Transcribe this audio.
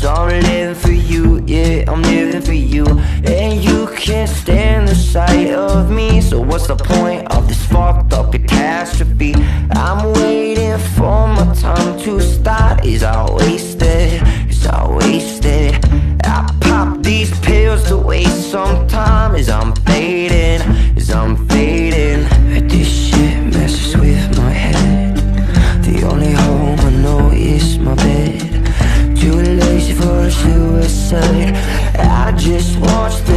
So I'm living for you, yeah, I'm living for you. And you can't stand the sight of me, so what's the point of this fucked up catastrophe? I'm waiting for my time to start. Is I wasted? Is I wasted? I pop these pills to waste some time. Is I'm fading? Is I'm fading? This shit messes with my head. The only home I know is my bed. Too lazy for a suicide. I just watch the